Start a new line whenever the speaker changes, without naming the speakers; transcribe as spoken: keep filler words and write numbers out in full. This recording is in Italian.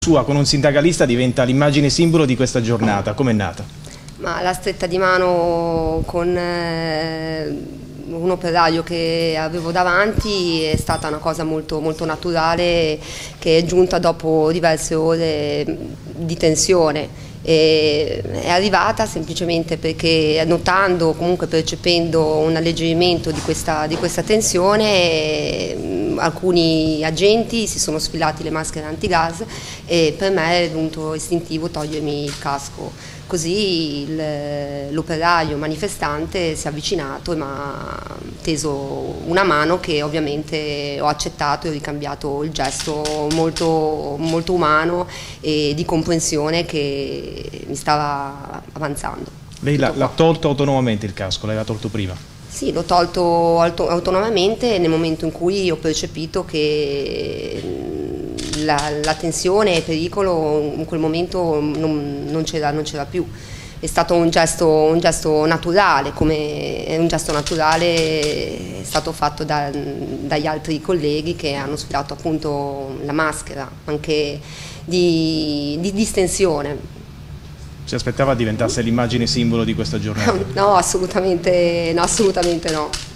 Sua con un sindacalista diventa l'immagine simbolo di questa giornata, com'è nata?
Ma la stretta di mano con eh, un operaio che avevo davanti è stata una cosa molto, molto naturale, che è giunta dopo diverse ore di tensione. E è arrivata semplicemente perché, notando, comunque percependo un alleggerimento di questa, di questa tensione, alcuni agenti si sono sfilati le maschere antigas e per me è venuto istintivo togliermi il casco. Così l'operaio manifestante si è avvicinato e mi ha teso una mano, che ovviamente ho accettato e ho ricambiato il gesto molto, molto umano e di comprensione che mi stava avanzando.
Lei l'ha tolto autonomamente il casco, l'aveva tolto prima?
Sì, l'ho tolto auto autonomamente nel momento in cui ho percepito che la, la tensione e il pericolo in quel momento non, non c'era più. È stato un gesto, un gesto naturale, come un gesto naturale è stato fatto da, dagli altri colleghi che hanno sfilato appunto la maschera, anche di, di distensione.
Si aspettava diventasse l'immagine simbolo di questa giornata?
No, assolutamente no, assolutamente no.